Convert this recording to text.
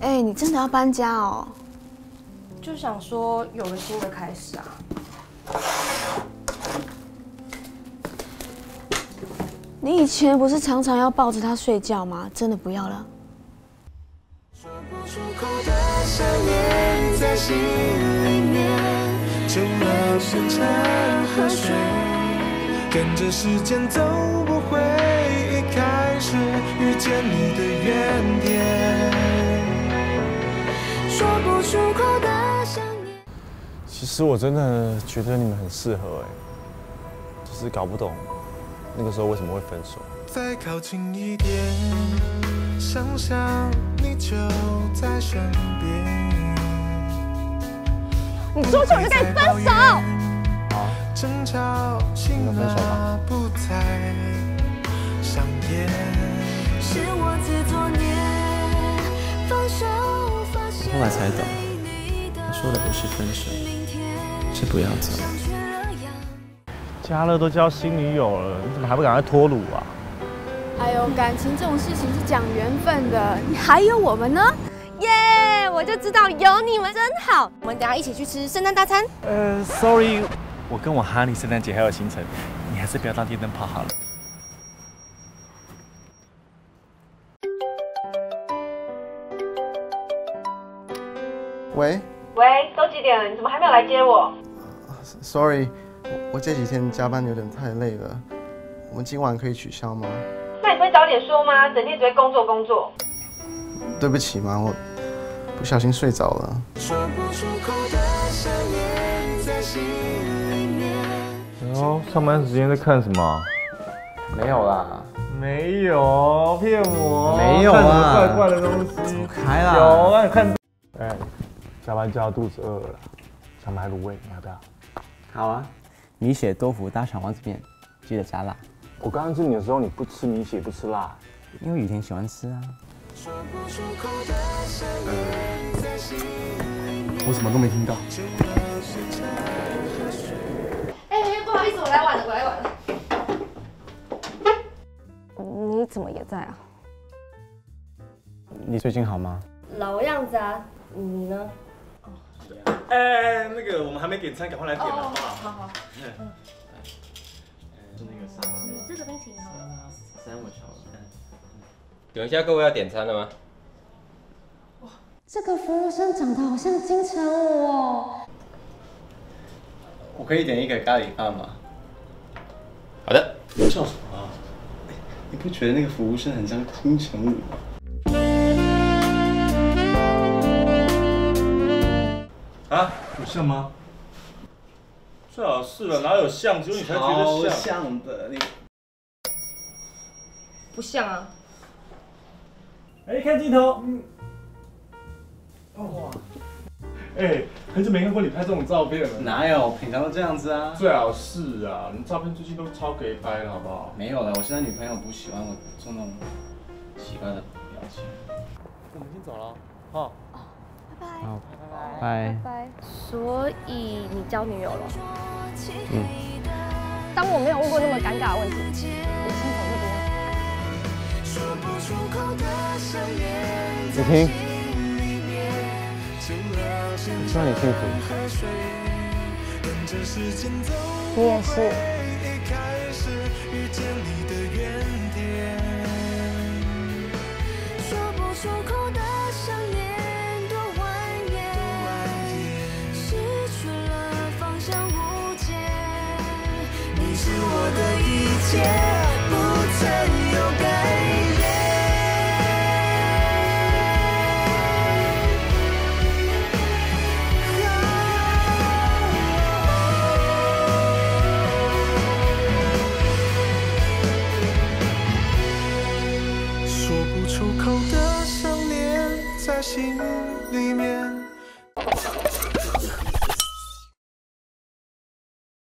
哎，你真的要搬家哦？ 就想说有了新的开始啊。 你以前不是常常要抱着他睡觉吗？真的不要了？ 说不出口的想念，在心里面久了变成河水，跟着时间走，不会一开始遇见你的原点。说不出口的想念。 其实我真的觉得你们很适合哎，只是搞不懂那个时候为什么会分手。 再靠近一点，想象你就在身边。 你说错我就跟你分手。 好， 争吵醒了不再上演。是我自作孽，放手发现。 后来才懂，他说的不是分手，是不要走。 嘉乐都交新女友了，你怎么还不赶快脱乳啊？ 哎呦，感情这种事情是讲缘分的，你还有我们呢。 耶！我就知道有你们真好。我们等下一起去吃圣诞大餐。 Sorry， 我跟我哈尼圣诞节还有行程，你还是不要当电灯泡好了。 喂， 都几点了？你怎么还没有来接我？ ，Sorry， 我这几天加班有点太累了，我们今晚可以取消吗？ 那你不会早点说吗？整天只会工作工作。 对不起嘛，我不小心睡着了。 说不出口的想念，在心里面。 哦，上班时间在看什么？ 没有啦， 没有，骗我！ 没有啊， 看什么怪怪的东西？ 走开啦！ 有啊，你看。哎，加班叫肚子饿了，想买卤味，你要不要？ 好啊，米血豆腐大肠王子面，记得加辣。 我刚刚吃你的时候，你不吃米血，不吃辣。 因为雨田喜欢吃啊。 我什么都没听到。 不好意思，我来晚了。你怎么也在啊？ 你最近好吗？ 老样子啊，你呢？ 哎，那个我们还没点餐，赶快来点好不好？ 好。 是那个沙拉。 这个冰淇淋好了。 三文好了。 等一下，各位要点餐了吗？ 这个服务生长得好像金城武哦。 我可以点一个咖喱饭吗？ 好的。 你笑什么啊？你不觉得那个服务生很像金城武吗？ 啊，有像吗？最好是了，哪有像？只有你才觉得像。 像的，你不像啊。 哎，看镜头。哇！哎，很久没看过你拍这种照片了。 哪有？平常都这样子啊。 最好是啊，你照片最近都超给拍了，好不好？ 没有了，我现在女朋友不喜欢我做那种奇怪的表情。 我们先走了，好。 拜拜。 好，拜拜。所以你交女友了？ 嗯。 当我没有问过那么尴尬的问题，你先走这边。 子婷，我希望你幸福。 你也是。 说不出口的想念多蜿蜒，失去了方向无解。你是我的一切，不曾有改变。说不出口的想念，在心里面